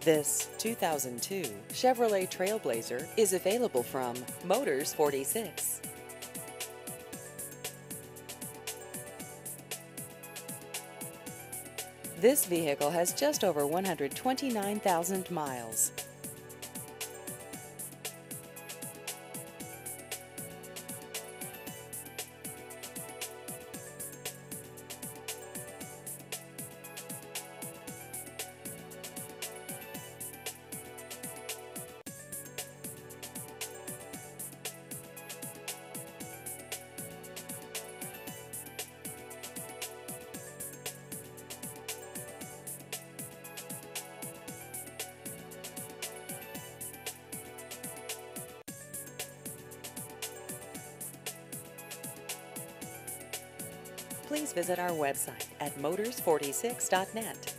This 2002 Chevrolet TrailBlazer is available from Motors 46. This vehicle has just over 129,000 miles. Please visit our website at motors46.net.